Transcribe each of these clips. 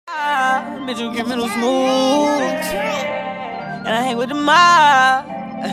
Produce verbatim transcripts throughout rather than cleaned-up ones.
Bitch, you criminal smooth, and I hang with the mob.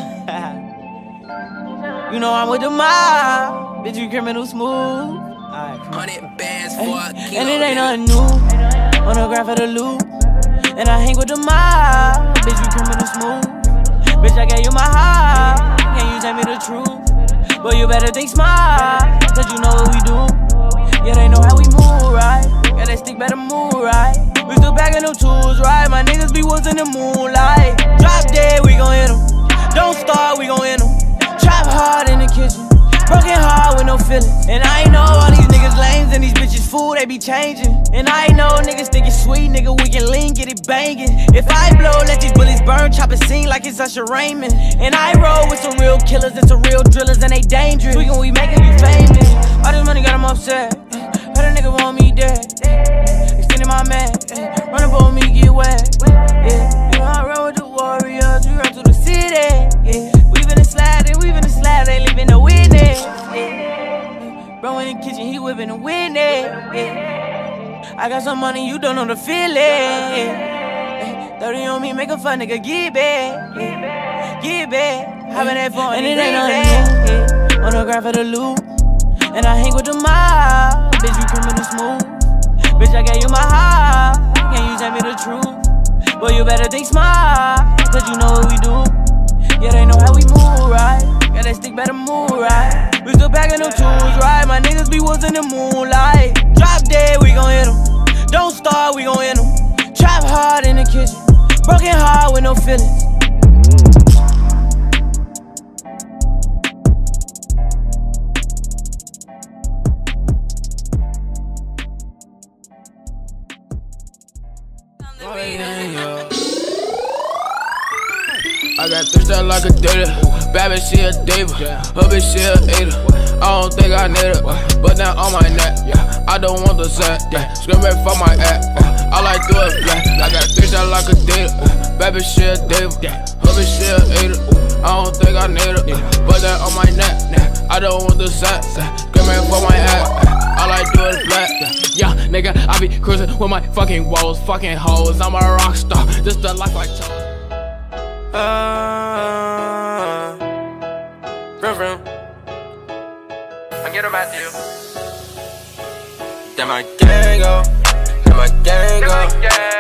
You know I'm with the mob. Bitch, you criminal smooth. Alright, Hundred bands for a kilo. And it ain't nothing new. On the graph of the loop, and I hang with the mob. Bitch, you criminal smooth. Bitch, I gave you my heart. Can you tell me the truth? But you better think smart, cause you know what we do. Yeah, they know how we move, right? Yeah, that stick better move, right? We still packing them tools, right? My niggas be woods in the moonlight. Drop dead, we gon' hit them. Don't start, we gon' hit them. Trap hard in the kitchen. Broken heart with no feelings. And I know all these niggas lames and these bitches fool, they be changing. And I know niggas think it's sweet, nigga, we can lean, get it banging. If I blow, let these bullets burn, chop a scene like it's Usher Raymond. And I roll with some real killers and some real drillers, and they dangerous. We gon' we making you famous. All this money got them upset. Heard a nigga want me dead. Extending my man. Run up on me, get wet. Yeah, you know I run with the warriors, we run through the city. Yeah, we been a slide and we been a slide, ain't leaving no witness. Yeah. Bro in the kitchen, he whipping the witness. Yeah. I got some money, you don't know the feeling. Yeah. thirty on me, make a fun nigga, get back. Yeah. Get back. Hop in that phone and it ain't nothing new. On the graph of the loop, and I hang with the mob. Bitch, you criminal smooth. Bitch, I gave you my heart. Can you tell me the truth? But you better think smart, cause you know what we do. Yeah, they know how we move, right? Yeah, that stick better move, right? We still packing them tools, right? My niggas be woods in the moonlight. Drop dead, we gon' hit them. Don't start, we gon' hit them. Trap hard in the kitchen. Broken heart with no feelings. I got three stars like a data. Bad bitch, she a diva. Her bitch, she a eater. I don't think I need it, but now on my neck. I don't want the set. Scream back for my act. I like do it flat. I got three stars like a data. Bad bitch, she a diva. Her bitch, she a eater. I don't think I need it, but now on my neck. I don't want the set. Scream back for my act. I like do it flat. Yeah, nigga, I be cruising with my fucking woes, fucking hoes. I'm a rock star. This the life I chose. Uh, vroom vroom. I get them at you. That my gang go. That my gang go.